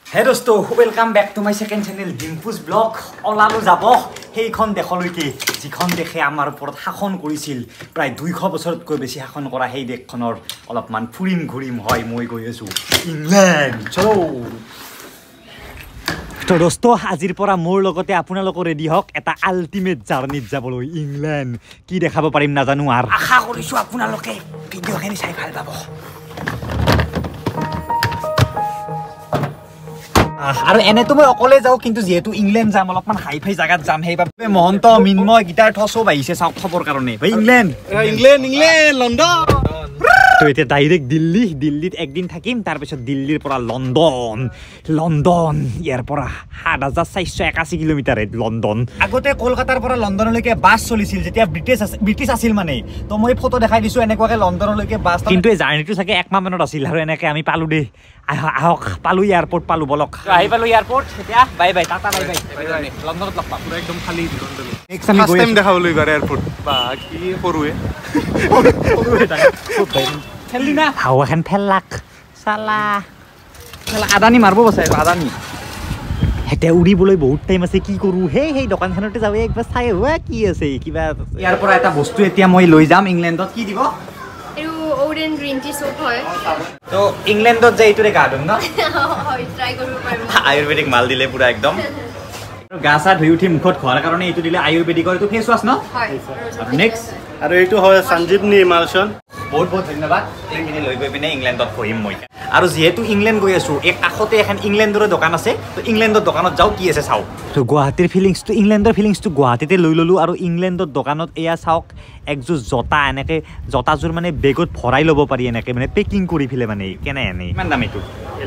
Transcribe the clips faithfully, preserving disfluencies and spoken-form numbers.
Hey dosto, welcome back to my second channel Dimpu's vlog. Olalu jabo heikhon dekholoike jikhon dekhe amar oporot hakon korisil pray two hundred bosorot koi beshi hakon kora hei dekhonor olopman furim ghurim hoy moi goi asu England chalo to dosto azir pora mor logote apunaloko ready hok eta ultimate journey jaboloi England ki dekhabo parim na janu ar akha korisu apunaloke video khani sai bhal pabo আৰু এনে তো মই অকলে যাও কিন্তু যেহেতু England যাম অলপমান হাই ফাই জায়গাত যাম সেইভাবে মহন্ত মিনময় গিটাৰ ঠসো বাইছে চাওক খবৰ কাৰণে ভাই ইংল্যান্ড ইংল্যান্ড ইংল্যান্ড লন্ডন তো এটা ডাইরেক্ট দিল্লি দিল্লিত একদিন থাকিম তাৰ পিছত দিল্লিৰ পৰা লন্ডন লন্ডন ইয়াৰ পৰা সাত হাজাৰ চাৰিশ একাশী কিলোমিটাৰ লন্ডন আগতে কলকাতাৰ পৰা লন্ডনলৈকে বাছ চলিছিল যেতিয়া ব্ৰিটিছ ব্ৰিটিছ আছিল মানে তো মই ফটো দেখাই দিছো এনেকুৱাকে লন্ডনলৈকে বাছ কিন্তু এই জাৰ্নিটো চাগে এক মাহ মানত আছিল আৰু এনেকে আমি পালো দে আহক পালো এয়াৰপোৰ্ট পালো বলক আহি পালো এয়াৰপোৰ্ট এতিয়া bye bye tata bye bye লন্ডনত লগ পাম পুৰা একদম খালি লন্ডন নেক্সট আমি ফাৰ্স্ট টাইম দেখাবলৈ গৰে এয়াৰপোৰ্ট বা কি সৰুৱে সৰুৱে টাকা খেলি না হাওয়া খান ফেলাক সালা সালা আদানি মারবো বসাই আদানি হেতে উড়িবলৈ বহুত টাইম আছে কি কৰো হে হে দোকানখনতে যাও একবাৰ চাই হোৱা কি আছে কিবা ইয়াৰ পৰা এটা বস্তু এতিয়া মই লৈ যাম ইংল্যান্ডত কি দিব এটো ওডেন গ্ৰীণ টি সোপ হয় তো ইংল্যান্ডত যাই ইটোৰে গা ধুম ন হয় ট্রাই কৰিব পাৰিম আয়ুৰ্বেদিক মাল দিলে পুৰা একদম গা সা ধুই উঠি মুখত খোৱাৰ কাৰণে এইটো দিলে আয়ুৰ্বেদিক আৰু ফেস ওয়াশ ন হয় নেক্সট আৰু এইটো হয় সঞ্জীৱনী ইমালচন বহুত বহুত ধন্যবাদ এইখিনি লৈ গৈ পিনে ইংল্যান্ডত পঢ়িম মই আৰু যেহেতু ইংল্যান্ড গৈ আছো এক কাষতে এখন ইংল্যান্ডৰ দোকান আছে তো ইংল্যান্ডৰ দোকানত যাও কি আছে চাও তো গুৱাহাটীৰ ফিলিংস তো ইংল্যান্ডৰ ফিলিংস তো গুৱাহাটীতে লৈ ললো আৰু ইংল্যান্ডৰ দোকানত এয়া চাওক একযোৰ জোতা এনেকে জোতাযোৰ মানে বেগত ভৰাই ল'ব পাৰি এনেকে মানে পেকিং কৰি ফিলে মানে কেনে এনে ইমান দাম এইটো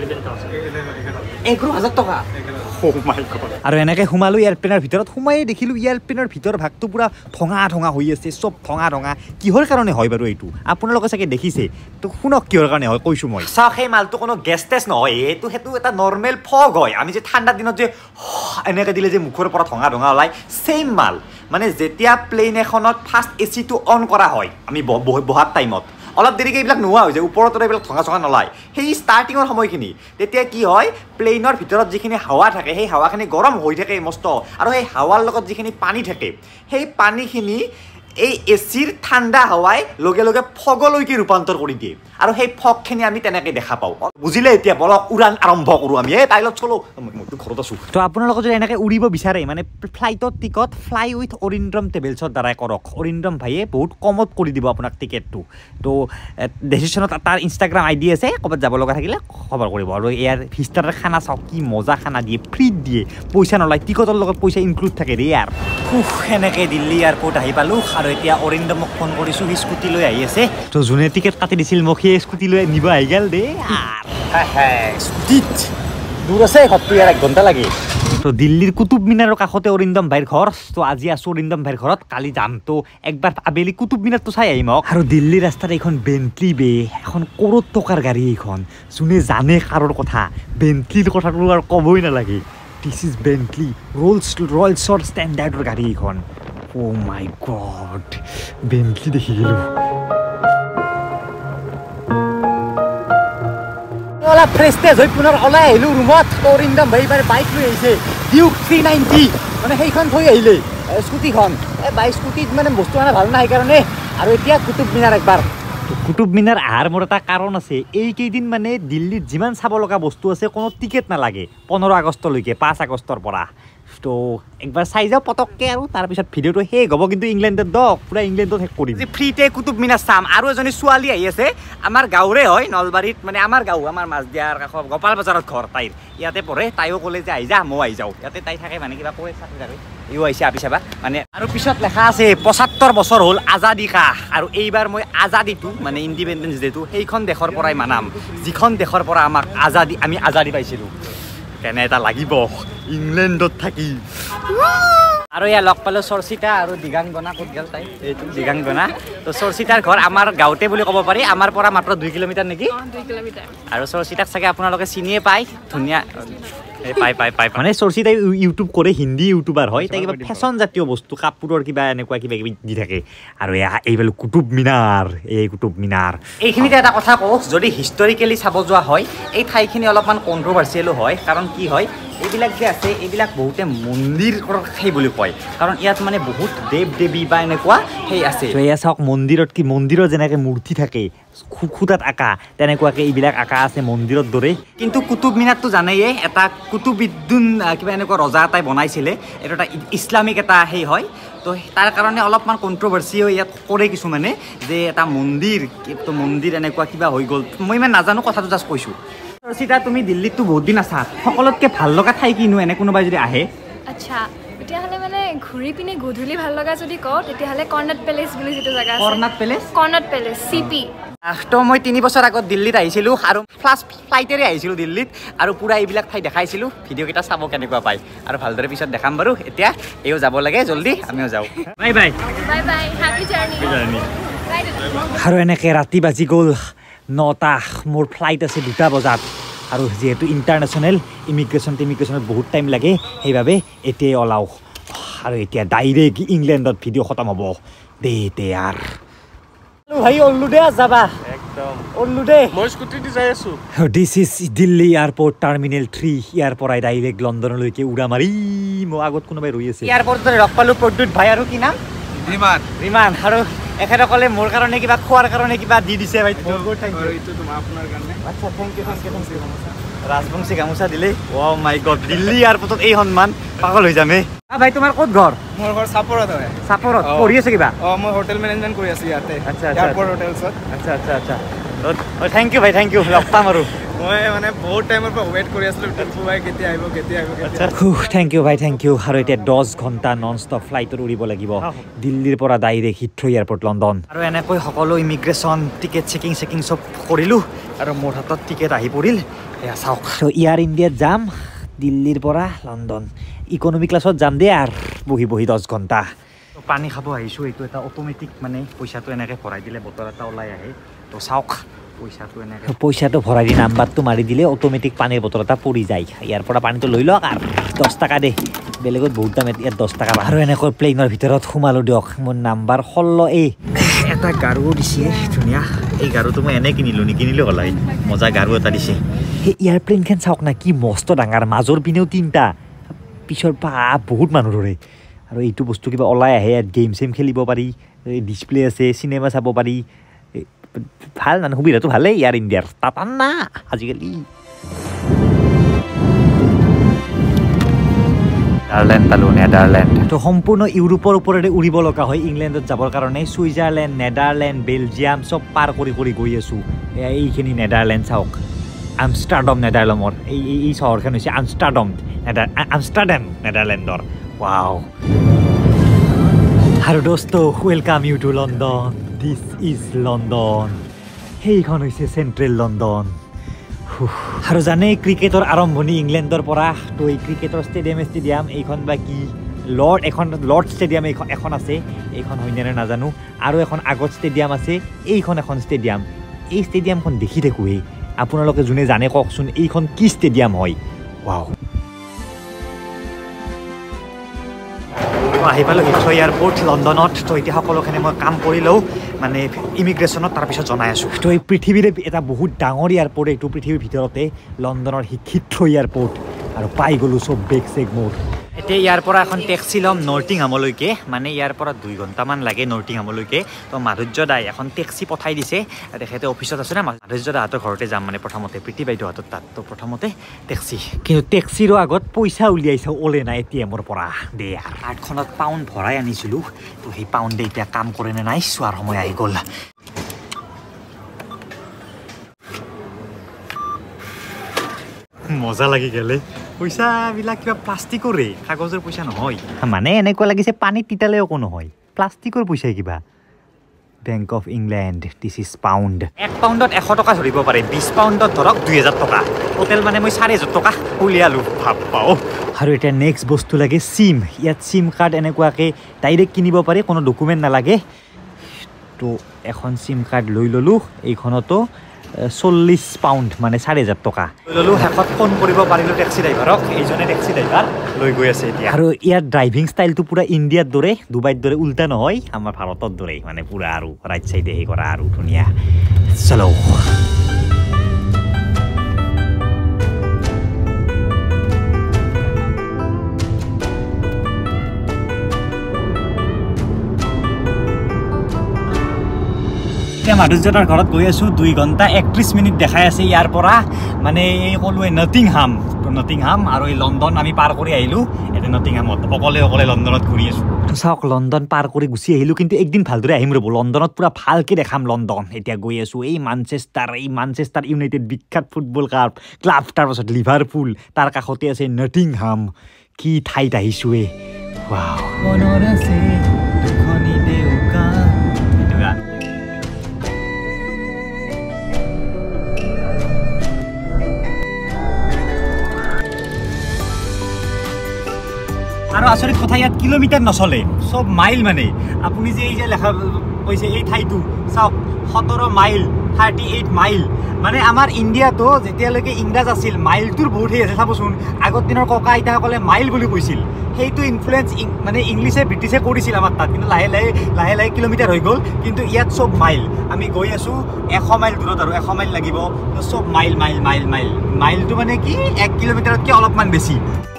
এঘাৰ হাজাৰ টকা ও মাই গড আৰু এনেকে সোমালো এয়াৰপ্লেনৰ ভিতৰত সোমাই দেখিলো এয়াৰপ্লেনৰ ভিতৰ ভাগটো পুৰা ঠঙা ঠঙা হৈ আছে সব ঠঙা ঠঙা কিহৰ কাৰণে হয় বাৰু এইটো আপোনালোকে চাগে দেখিছে তো শুনক কিহৰ কাৰণে হয় কৈছো মই চাওক সেই মালটো কোনো গেছ টেষ্ট নহয় এইটো সেইটো এটা নৰ্মেল ফগ হয় আমি যে ঠাণ্ডা দিনত যে এনেকে দিলে যে মুখৰ পৰা ঠঙা ঠঙা ওলাই সেম মাল মানে যেতিয়া প্লেন এখনত ফাৰ্ষ্ট এচিটো অন কৰা হয় আমি বহাৰ টাইমত অলপ দেৰিকে এইবিলাক নোহোৱা হৈ যায় ওপৰত এইবিলাক ঠঙা ঠঙা নলায় সেই ষ্টাৰ্টিঙৰ সময়খিনি তেতিয়া কি হয় প্লেনৰ ভিতৰত যিখিনি হাৱা থাকে সেই হাৱাখিনি গৰম হৈ থাকে মস্ত আৰু সেই হাৱাৰ লগত যিখিনি পানী থাকে সেই পানীখিনি এই এচিৰ ঠাণ্ডা হাৱাই লগে লগে ফগলৈকে ৰূপান্তৰ কৰি দিয়ে আৰু সেই ফগখিনি আমি তেনেকৈ দেখা পাওঁ বুজিলে এতিয়া বলক উৰাণ আৰম্ভ কৰোঁ আমি এই পাইলট চলো মইতো ঘৰত আছোঁ তো আপোনালোকে যদি এনেকৈ উৰিব বিচাৰে মানে ফ্লাইটৰ টিকট ফ্লাই উইথ অৰিন্দম ট্ৰেভেলছৰ দ্বাৰাই কৰক অৰিন্দম ভাইয়ে বহুত কমত কৰি দিব আপোনাক টিকেটটো তো ডেচিশ্যনত তাৰ ইনষ্টাগ্ৰাম আই ডি আছে ক'ৰবাত যাব লগা থাকিলে খবৰ কৰিব আৰু ইয়াৰ ভিষ্টাৰৰ খানা চাওক কি মজা খানা দিয়ে ফ্ৰীত দিয়ে পইচা নলয় টিকটৰ লগত পইচা ইনক্লুড থাকে ৰে ইয়াৰ সেনেকৈ দিল্লী এয়াৰপৰ্ট আহি পালোঁ আৰু এতিয়া অৰিন্দমক ফোন কৰিছোঁ সি স্কুটি লৈ আহি আছে তো যোনে টিকেট কাটি দিছিল মোক সেই স্কুটি লৈ নিব আহি গ'ল দেই স্কুটিত দূৰ আছে ঘৰটো ইয়াৰ এক ঘণ্টা লাগে তো দিল্লীৰ কুতুব মিনাৰৰ কাষতে অৰিন্দম ভাইৰ ঘৰ তো আজি আছোঁ অৰিন্দম ভাইৰ ঘৰত কালি যাম তো একবাৰ আবেলি কুতুব মিনাৰটো চাই আহিম আৰু দিল্লীৰ ৰাস্তাত এইখন বেণ্টলি বে এখন কৰোৰ টকাৰ গাড়ী এইখন যোনে জানে কাৰোৰ কথা বেণ্টলিৰ কথাটো আৰু ক'বই নালাগে দিছ ইজ বেণ্টলি ৰ'লছ ৰয়েলছৰ ষ্টেণ্ডাৰ্ডৰ গাড়ী এইখন ও মাই গড বেণ্টলি দেখি গেলো অলপ ফ্ৰেছনেছ হৈ পুনৰ ওলাই আহিলোঁ ৰুমত অৰিন্দম ভাই বাৰে বাইক লৈ আহিছে ডিউক থ্ৰী নাইণ্টি মানে সেইখন থৈ আহিলে স্কুটিখন এই বাইক স্কুটিত মানে বস্তু মানে ভাল নাই সেইকাৰণে আৰু এতিয়া কুতুব মিনাৰ একবাৰ কুতুব মিনাৰ আহাৰ মোৰ এটা কাৰণ আছে এইকেইদিন মানে দিল্লীত যিমান চাব লগা বস্তু আছে কোনো টিকেট নালাগে পোন্ধৰ আগষ্টলৈকে পাঁচ আগষ্টৰ পৰা তো একবাৰ চাই যাওঁ পটককৈ আৰু তাৰপিছত ভিডিঅ'টো শেষ হ'ব কিন্তু ইংলেণ্ডত দক পুৰা ইংলেণ্ডত শেষ কৰিম ফ্ৰীতে কুতুব মিনাৰ চাম আৰু এজনী ছোৱালী আহি আছে আমাৰ গাঁৱৰে হয় নলবাৰীত মানে আমাৰ গাঁও আমাৰ মাজদিয়াৰ কাষত গোপাল বজাৰত ঘৰ তাইৰ ইয়াতে পঢ়ে তাইও ক'লে যে আহি যা ময়ো আহি যাওঁ ইয়াতে তাই থাকে মানে কিবা কৰে চাকৰি চাকৰি ইও আহিছে আপি চাবা মানে আৰু পিছত লেখা আছে পঁচাত্তৰ বছৰ হ'ল আজাদী কা আৰু এইবাৰ মই আজাদীটো মানে ইণ্ডিপেণ্ডেঞ্চ ডেটো সেইখন দেশৰ পৰাই মানাম যিখন দেশৰ পৰা আমাক আজাদী আমি আজাদী পাইছিলোঁ কেনে এটা লাগিব ইংলেণ্ডত থাকি আৰু এয়া লগ পালোঁ চৰ্চিতা আৰু দিগাংগনা ক'ত গ'ল তাই এইটো দিগাংগনা তো চৰ্চিতাৰ ঘৰ আমাৰ গাঁৱতে বুলি ক'ব পাৰি আমাৰ পৰা মাত্ৰ দুই কিলোমিটাৰ নেকি দুই কিলোমিটাৰ আৰু চৰ্চিতাক চাগে আপোনালোকে চিনিয়ে পায় ধুনীয়া পাই পাই পাই মানে চৰ্চিতাই ইউটিউব কৰে হিন্দী ইউটিউবাৰ হয় তাই কিবা ফেশ্বন জাতীয় বস্তু কাপোৰৰ কিবা এনেকুৱা কিবা কিবি দি থাকে আৰু এইফালে কুতুব মিনাৰ এই কুতুব মিনাৰ এইখিনিতে এটা কথা কওঁ যদি হিষ্টৰিকেলি চাব যোৱা হয় এই ঠাইখিনি অলপমান কণ্ট্ৰভাৰ্চিয়েলো হয় কাৰণ কি হয় এইবিলাক যে আছে এইবিলাক বহুতে মন্দিৰ সেই বুলি কয় কাৰণ ইয়াত মানে বহুত দেৱ দেৱী বা এনেকুৱা সেই আছে এয়া চাওক মন্দিৰত কি মন্দিৰৰ যেনেকৈ মূৰ্তি থাকে খুটাত আঁকা তেনেকুৱাকৈ এইবিলাক আঁকা আছে মন্দিৰৰ দৰে কিন্তু কুতুব মিনাৰটো জানেয়ে এটা কুতুবুদ্দিন কিবা এনেকুৱা ৰজা এটাই বনাইছিলে এইটো এটা ইছলামিক এটা সেই হয় তো তাৰ কাৰণে অলপমান কণ্ট্ৰভাৰ্চি হৈ ইয়াত কৰে কিছুমানে যে এটা মন্দিৰ তো মন্দিৰ এনেকুৱা কিবা হৈ গ'ল মই ইমান নাজানো কথাটো জাষ্ট কৈছোঁ চৰ্চিতা তুমি দিল্লীততো বহুত দিন আছা সকলোতকৈ ভাল লগা ঠাই কিনো এনে কোনোবাই যদি আহে আচ্ছা তেতিয়াহ'লে মানে ঘূৰি পিনে গধূলি ভাল লগা যদি কওঁ তেতিয়াহ'লে কৰ্ণাট পেলেচ বুলি যিটো জেগা আছে কৰ্ণাট পেলেচ কৰ্ণাট পেলেচ চি পি তো মই তিনি বছৰ আগত দিল্লীত আহিছিলোঁ আৰু ফাৰ্ষ্ট ফ্লাইটেৰে আহিছিলোঁ দিল্লীত আৰু পূৰা এইবিলাক ঠাই দেখাইছিলোঁ ভিডিঅ'কেইটা চাব কেনেকুৱা পায় আৰু ভালদৰে পিছত দেখাম বাৰু এতিয়া এও যাব লাগে জল্দি আমিও যাওঁ bye bye bye bye happy journey আৰু এনেকৈ ৰাতি বাজি গ'ল নটা মোৰ ফ্লাইট আছে দুটা বজাত আৰু যিহেতু ইণ্টাৰনেশ্যনেল ইমিগ্ৰেশ্যন টিমিগ্ৰেশ্যনত বহুত টাইম লাগে সেইবাবে এতিয়াই ওলাওঁ আৰু এতিয়া ডাইৰেক্ট ইংলেণ্ডত ভিডিঅ' খতম হ'ব দে দে আৰ ভাই ওল্লো দে যাবা একদম ওল্লো দে মই স্কুটি দি যাই আছো this is Delhi airport terminal three ইয়াৰ পৰাই ডাইৰেক্ট লণ্ডনলৈকে উৰা মাৰি মই আগত কোনোবাই ৰৈ আছে এয়াৰপৰ্টত লগ পালোঁ প্ৰদ্যুৎ ভাই আৰু কি নাম ৰিমান ৰিমান আৰু এখেতসকলে মোৰ কাৰণে কিবা খোৱাৰ কাৰণে কিবা দি দিছে ভাই এইটো তোমাৰ আপোনাৰ কাৰণে আচ্ছা thank you thank you thank you Rajbongshi gamosa দিলে অ' মাই গড দিল্লী এয়াৰপৰ্টত এই সন্মান পাগল হৈ যামে ভাই তোমাৰ ক'ত ঘৰ মোৰ ঘৰ চাপৰত হয় চাপৰত পঢ়ি আছে কিবা অঁ মই হোটেল মেনেজমেণ্ট কৰি আছোঁ ইয়াতে আচ্ছা এয়াৰপৰ্ট হোটেলছত আচ্ছা আচ্ছা আচ্ছা থেংক ইউ ভাই থেংক ইউ লগ পাম আৰু মই মানে বহুত টাইমৰ পৰা ৱেইট কৰি আছিলোঁ ডিম্পু ভাই কেতিয়া আহিব কেতিয়া আহিব আচ্ছা থেংক ইউ ভাই থেংক ইউ আৰু এতিয়া দহ ঘণ্টা নন ষ্টপ ফ্লাইটত উৰিব লাগিব দিল্লীৰ পৰা ডাইৰেক্ট হিথ্ৰ' এয়াৰপৰ্ট লণ্ডন আৰু এনেকৈ সকলো ইমিগ্ৰেশ্যন টিকেট চেকিং চেকিং চব কৰিলোঁ আৰু মোৰ হাতত টিকেট আহি পৰিল এয়া চাওক এয়াৰ ইণ্ডিয়াত যাম দিল্লীৰ পৰা লণ্ডন ইকনমি ক্লাছত যাম দেই আৰু বহি বহি দহ ঘণ্টা পানী খাব আহিছোঁ এইটো এটা অট'মেটিক মানে পইচাটো এনেকৈ ভৰাই দিলে বটল এটা ওলাই আহে তো চাওক পইচাটো এনেকৈ পইচাটো ভৰাই দি নাম্বাৰটো মাৰি দিলে অট'মেটিক পানীৰ বটল এটা পৰি যায় ইয়াৰ পৰা পানীটো লৈ লওক আৰু দহ টকা দে বেলেগত বহুত দাম ইয়াত দহ টকা আৰু এনেকৈ প্লেইনৰ ভিতৰত সোমালোঁ দিয়ক মোৰ নাম্বাৰ ষোল্ল এ এটা গাৰু দিছে ধুনীয়া এই গাৰুটো মই এনেই কিনিলোঁ নিকিনিলোঁ হ'ল মজা গাৰু এটা দিছে সেই এয়াৰপ্লেনখন চাওক না কি মস্ত ডাঙৰ মাজৰ পিনেও তিনিটা পিছৰ পৰা বহুত মানুহ ধৰে আৰু এইটো বস্তু কিবা ওলাই আহে ইয়াত গেম চেম খেলিব পাৰি ডিছপ্লে আছে চিনেমা চাব পাৰি ভাল মানে সুবিধাটো ভালেই এয়াৰ ইণ্ডিয়াৰ তাত না আজিকালি নেদাৰলেণ্ড পালোঁ নেদাৰলেণ্ড তো সম্পূৰ্ণ ইউৰোপৰ ওপৰেৰে উৰিব লগা হয় ইংলেণ্ডত যাবৰ কাৰণে ছুইজাৰলেণ্ড নেদাৰলেণ্ড বেলজিয়াম চব পাৰ কৰি কৰি গৈ আছোঁ এয়া এইখিনি নেদাৰলেণ্ড চাওক আমষ্টাৰডাম নেদাৰলেণ্ডৰ এই এই চহৰখন হৈছে আমষ্টাৰডাম নেদাৰ আমষ্টাৰডাম নেদাৰলেণ্ডৰ ৱাও আৰু দোস্ত welcome you to London this is London সেইখন হৈছে চেণ্ট্ৰেল লণ্ডন আৰু জানে ক্ৰিকেটৰ আৰম্ভণি ইংলেণ্ডৰ পৰা তো এই ক্ৰিকেটৰ ষ্টেডিয়াম ষ্টেডিয়াম এইখন বা কি লৰ্ড এখন লৰ্ড ষ্টেডিয়াম এইখন এখন আছে এইখন হয়নে নে নাজানো আৰু এখন আগত ষ্টেডিয়াম আছে এইখন এখন ষ্টেডিয়াম এই ষ্টেডিয়ামখন দেখি থাকোঁৱেই আপোনালোকে যোনে জানে কওকচোন এইখন কি ষ্টেডিয়াম হয় ৱাও আহি পালোঁ হিথ্ৰ' এয়াৰপৰ্ট লণ্ডনত তো এতিয়া সকলোখিনি মই কাম কৰি লওঁ মানে ইমিগ্ৰেশ্যনত তাৰপিছত জনাই আছোঁ তো এই পৃথিৱীৰে এটা বহুত ডাঙৰ এয়াৰপৰ্ট এইটো পৃথিৱীৰ ভিতৰতে লণ্ডনৰ হিথ্ৰ' এয়াৰপৰ্ট আৰু পাই গ'লোঁ চব বেগ চেগ মোৰ এতিয়া ইয়াৰ পৰা এখন টেক্সি ল'ম নৰ্টিংহামলৈকে মানে ইয়াৰ পৰা দুই ঘণ্টামান লাগে নৰ্টিংহামলৈকে তো মাধুৰ্য দাই এখন টেক্সি পঠাই দিছে তেখেতে অফিচত আছে না মাধুৰ্য দাহঁতৰ ঘৰতে যাম মানে প্ৰথমতে প্ৰীতি বাইদেউহঁতৰ তাত তো প্ৰথমতে টেক্সি কিন্তু টেক্সিৰো আগত পইচা উলিয়াইছে ওলে নাই এ টি এমৰ পৰা দে কাৰ্ডখনত পাউণ্ড ভৰাই আনিছিলোঁ তো সেই পাউণ্ডে এতিয়া কাম কৰে নে নাই চোৱাৰ সময় আহি গ'ল মজা লাগি গ'লে পইচাবিলাক কিবা প্লাষ্টিকৰে কাগজৰ পইচা নহয় মানে এনেকুৱা লাগিছে পানীত তিতালে একো নহয় প্লাষ্টিকৰ পইচাই কিবা bank of England this is pound এক পাউণ্ডত এশ টকা ধৰিব পাৰে বিছ পাউণ্ডত ধৰক দুই হাজাৰ টকা টোটেল মানে মই চাৰি হাজাৰ টকা উলিয়ালোঁ ভাব পাওঁ আৰু এতিয়া নেক্সট বস্তু লাগে চিম ইয়াত চিম কাৰ্ড এনেকুৱাকৈ ডাইৰেক্ট কিনিব পাৰি কোনো ডকুমেণ্ট নালাগে তো এখন চিম কাৰ্ড লৈ ল'লোঁ এইখনতো চল্লিছ পাউণ্ড মানে চাৰি হাজাৰ টকা ল'লোঁ শেষত ফোন কৰিব পাৰিলোঁ টেক্সি ড্ৰাইভাৰক এইজনে টেক্সি ড্ৰাইভাৰ লৈ গৈ আছে এতিয়া আৰু ইয়াৰ ড্ৰাইভিং ষ্টাইলটো পূৰা ইণ্ডিয়াৰ দৰে ডুবাইৰ দৰে উল্টা নহয় আমাৰ ভাৰতৰ দৰেই মানে পূৰা আৰু ৰাইট চাইডে সেই কৰা আৰু ধুনীয়া চলো এতিয়া মাধুৰ্যতাৰ ঘৰত গৈ আছোঁ দুই ঘণ্টা একত্ৰিছ মিনিট দেখাই আছে ইয়াৰ পৰা মানে এই ক'লোৱে নটিংহাম নটিংহাম আৰু এই লণ্ডন আমি পাৰ কৰি আহিলোঁ এতিয়া নটিংহামত অকলে অকলে লণ্ডনত ঘূৰি আছোঁ চাওক লণ্ডন পাৰ কৰি গুচি আহিলোঁ কিন্তু একদিন ভালদৰে আহিম ৰ'ব লণ্ডনত পূৰা ভালকৈ দেখাম লণ্ডন এতিয়া গৈ আছোঁ এই মানচেষ্টাৰ এই মানচেষ্টাৰ ইউনাইটেড বিখ্যাত ফুটবল ক্লাব ক্লাব তাৰপাছত লিভাৰপুল তাৰ কাষতে আছে নটিংহাম কি ঠাইত আহিছোঁ এই মনত আছে দুখনি দেউকা এইটো গান আৰু আচৰিত কথা ইয়াত কিলোমিটাৰ নচলে চব মাইল মানে আপুনি যে এই যে লেখা কৈছে এই ঠাইটো চাওক সোতৰ মাইল থাৰ্টি এইট মাইল মানে আমাৰ ইণ্ডিয়াতো যেতিয়ালৈকে ইংৰাজ আছিল মাইলটোৰ বহুত সেই আছে চাবচোন আগৰ দিনৰ ককা আইতাসকলে মাইল বুলি কৈছিল সেইটো ইনফ্লুৱেঞ্চ মানে ইংলিছে ব্ৰিটিছে কৰিছিল আমাৰ তাত কিন্তু লাহে লাহে লাহে লাহে কিলোমিটাৰ হৈ গ'ল কিন্তু ইয়াত চব মাইল আমি গৈ আছোঁ এশ মাইল দূৰত আৰু এশ মাইল লাগিব চব মাইল মাইল মাইল মাইল মাইলটো মানে কি এক কিলোমিটাৰতকৈ অলপমান বেছি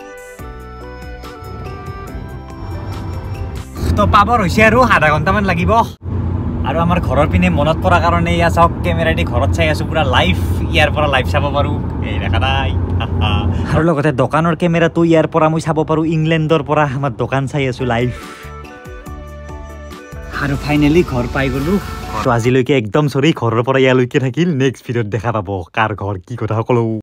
তো পাবৰ হৈছে আৰু আধা ঘণ্টামান লাগিব আৰু আমাৰ ঘৰৰ পিনে মনত পৰাৰ কাৰণে ইয়া চাওক কেমেৰা দি ঘৰত চাই আছোঁ পূৰা লাইভ ইয়াৰ পৰা লাইভ চাব পাৰোঁ এই দেখা নাই আৰু লগতে দোকানৰ কেমেৰাটো ইয়াৰ পৰা মই চাব পাৰোঁ ইংলেণ্ডৰ পৰা আমাৰ দোকান চাই আছোঁ লাইভ আৰু ফাইনেলি ঘৰ পাই গ'লোঁ তো আজিলৈকে একদম চৰি ঘৰৰ পৰা ইয়ালৈকে থাকিল নেক্সট ভিডিঅ'ত দেখা পাব কাৰ ঘৰ কি কথা সকলো